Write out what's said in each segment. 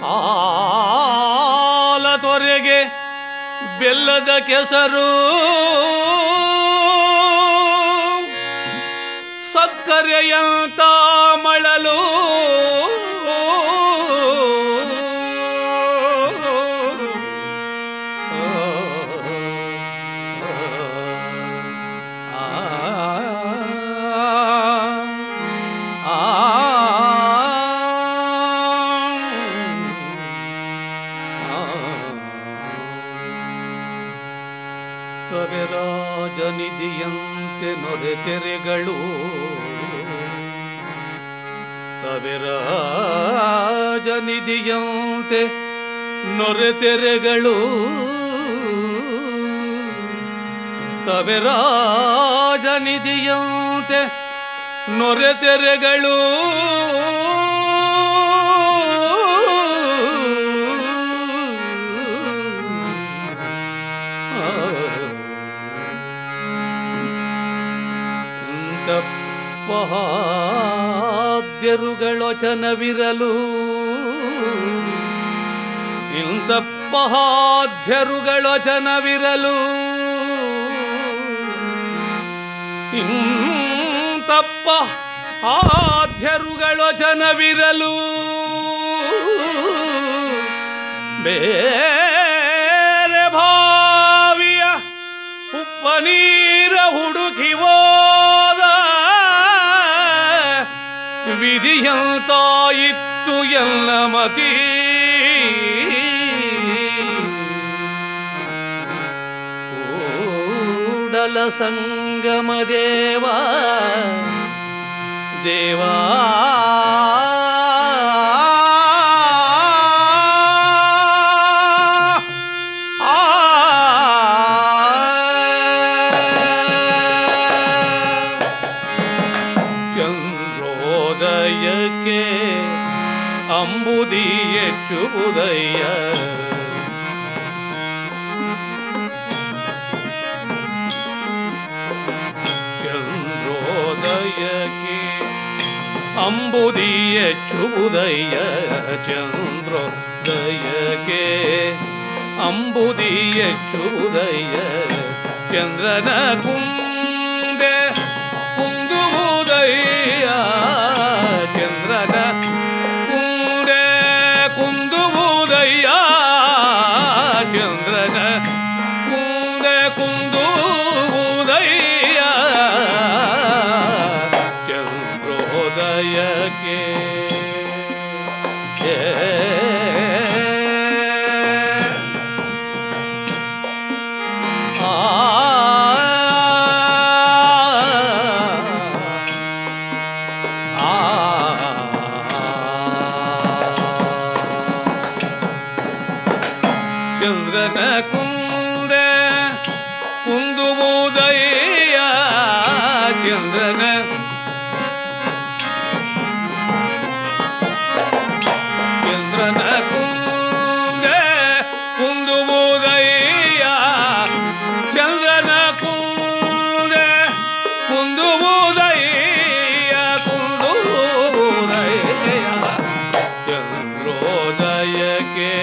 ಆಲ ತೊರೆಗೆ ಬೆಲ್ಲದ ಕೆಸರು ಸಕ್ಕರೆಯಂತ ಮಳಲು ತವೆರಾಜನಿಧಿಯಂತೆ ನೊರೆತೆರೆಗಳು ತವೆರಾಜನಿಧಿಯಂತೆ ನೊರೆತೆರೆಗಳು ತವೆರಾಜನಿಧಿಯಂತೆ ನೊರೆತೆರೆಗಳು ಪಹಾದ್ಯರುಗಳೊಚನವಿರಲು ಇಂತಪ್ಪಹಾದ್ಯರುಗಳೊಚನವಿರಲು ಇಂತಪ್ಪಹಾದ್ಯರುಗಳೊಚನವಿರಲು ಬೇರೆ ಭಾವಿಯ ಉಪ್ಪನೀರ ಹುಡುಕಿವೋ ವಿಧಿಯಂತಾಯಿತ್ತು ಎಲ್ಲ ಮತಿ ಕೂಡಲ ಸಂಗಮ ದೇವಾ ದೇವಾ ಅಂಬುದಿಯ ಚುಬುದಯ್ಯ ಚಂದ್ರೋದಯಕ್ಕೆ ಅಂಬುದಿಯ ಚುಬುದಯ್ಯ ಚಂದ್ರೋದಯಕ್ಕೆ ಅಂಬುದಿಯ ಚುಬುದಯ್ಯ ಚಂದ್ರನ ಕುಂದೆ ಕುಂದುವುದಯ್ಯ ಚಂದ್ರನ ಕುಂದುವುದಯ್ಯ ಚಂದ್ರನ ಕುಂದೆ ಕುಂದುವುದಯ್ಯ ಚಂದ್ರೋದಯಕ್ಕೆ ಚಂದ್ರನ ಕುಂದೆ ಕುಂದುವುದಯ್ಯ ಚಂದ್ರನ ಚಂದ್ರನ ಕುಂದೆ ಕುಂದುವುದಯ್ಯ ಚಂದ್ರನ ಕುಂದೆ ಕುಂದುವುದಯ್ಯ ಕುಂದುವುದಯ್ಯ ಚಂದ್ರೋದಯಕ್ಕೆ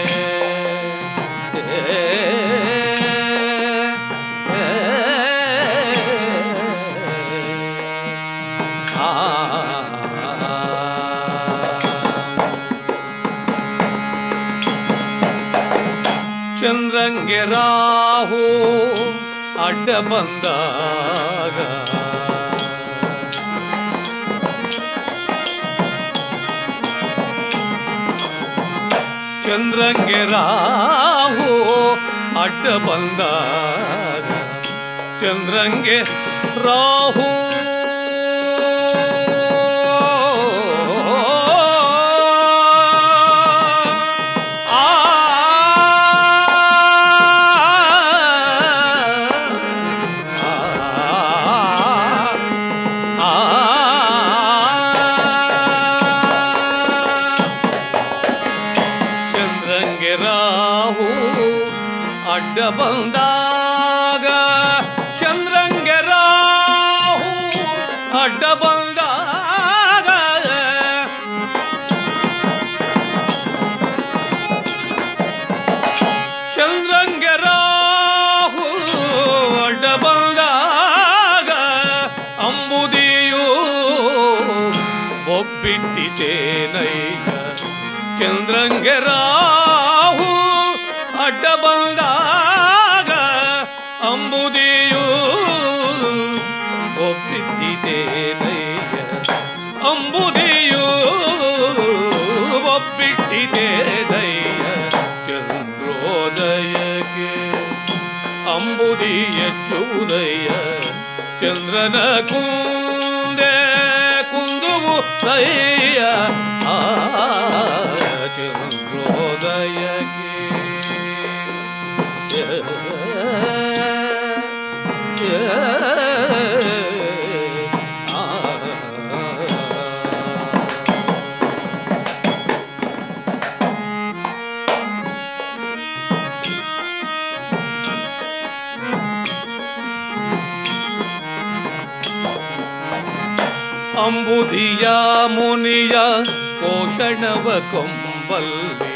ಚಂದ್ರಂಗೆ ರಾಹು ಅಡ್ಡ ಬಂದಾಗ ಚಂದ್ರಂಗೆ ರಾಹು ಅಡ್ಡ ಬಂದಾಗ ಚಂದ್ರಂಗೆ ರಾಹು ಅಡ್ಡ ಬಂದಾಗ ಚಂದ್ರಂಗೆ ರಾಹು ಅಡ್ಡ ಬಂದಾಗ ಒಬ್ಬಿಟ್ಟಿತೇನಯ್ಯ ಚಂದ್ರಂಗೆ ರಾಹು ಅಡ್ಡ ಬಂದಾಗ ಅಂಬುದಿಯು ಒಬ್ಬಿಟ್ಟಿತೇನಯ್ಯ ಅಂಬುದಿಯು ಒಬ್ಬಿಟ್ಟಿತೇನಯ್ಯ ಚಂದ್ರೋದಯಕ್ಕೆ ಅಂಬುದಿಯ ಚೂದಯ್ಯ ಚಂದ್ರನ ಕುಂದೆ ಕುಂದುವು ದಯ್ಯ ಆ ಚಂದ್ರೋದಯಕ್ಕೆ ಅಂಬುದಿಯ ಮುನಿಯ ಪೋಷಣವ ಕೊಂಬಲ್ಲಿ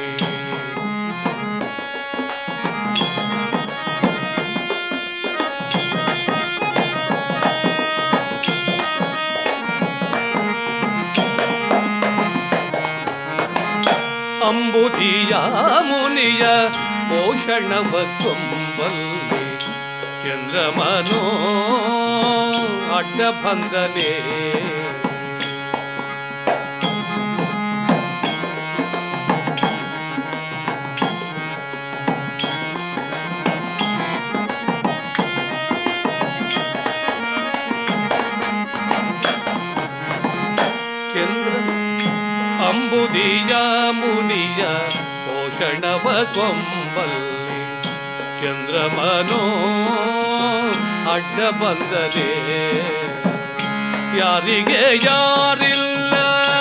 ಅಂಬುದಿಯ ಮುನಿಯ ಪೋಷಣವ ಕೊಂಬಲ್ಲಿ ಚಂದ್ರಮನೋ ಅಡ್ಡ ಬಂದನೆ ಅಂಬುದಿಯ ಮುನಿಯ ಪೋಷಣವ ಕೊಂಬಲ್ಲಿ ಚಂದ್ರಮನೋ ಅಡ್ಡ ಬಂದನೆ ಯಾರಿಗೆ ಯಾರಿಲ್ಲ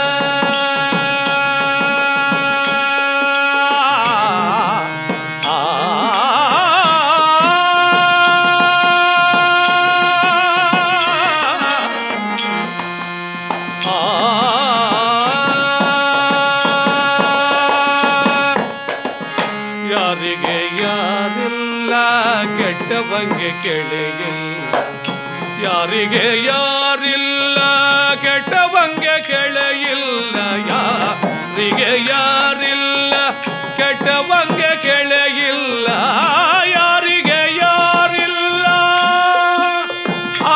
ಯಾರಿಗೆ ಯಾರಿಲ್ಲ ಕೆಟ್ಟವಂಗೆ ಕೆಳೆಯಿಲ್ಲ ಯಾರಿಗೆ ಯಾರಿಲ್ಲ ಕೆಟ್ಟವಂಗೆ ಕೆಳೆಯಿಲ್ಲ ಯಾರಿಗೆ ಯಾರಿಲ್ಲ ಕೆಟ್ಟವಂಗೆ ಕೆಳೆಯಿಲ್ಲ ಯಾರಿಗೆ ಯಾರಿಲ್ಲ ಆ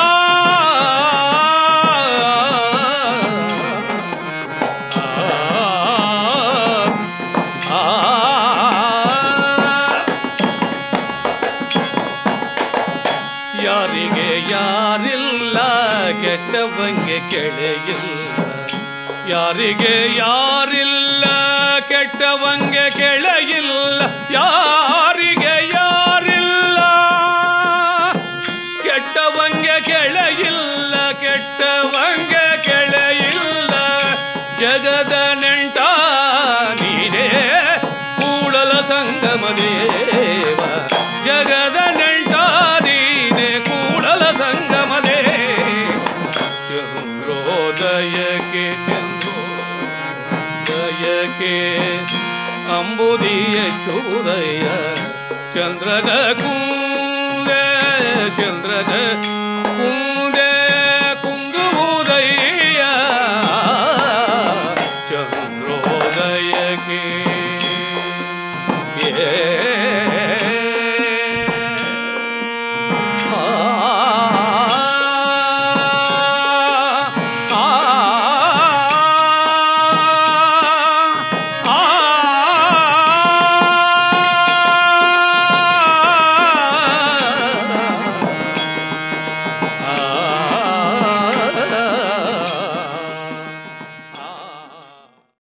ಯಾರಿಗೆ ಯಾರಿಲ್ಲ ಕೆಟ್ಟವಂಗೆ ಕೆಳೆಯಿಲ್ಲ ಯಾರಿಗೆ ಯಾರಿಲ್ಲ ಕೆಟ್ಟವಂಗೆ ಕೆಳೆಯಿಲ್ಲ ಯಾರಿಗೆ ಯಾರಿಲ್ಲ ಕೆಟ್ಟವಂಗೆ ಕೆಳೆಯಿಲ್ಲ ಕೆಟ್ಟವಂಗೆ ಕೆಳೆಯಿಲ್ಲ ಜಗದ ನೆಂಟ ನೀನೇ ಕೂಡಲ ಸಂಗಮ ದೇವ ಜಗದ ನೆಂಟ ನೀನೆ ಕೂಡಲ ಸಂಗಮ ದೇವ ಚಂದ್ರೋದಯಕ್ಕೆ ಚಂದ್ರೋದಯಕ್ಕೆ ಅಂಬುದಿಯ ಚೂದಯ್ಯ ಚಂದ್ರನ ಕೂದೆ ಚಂದ್ರನ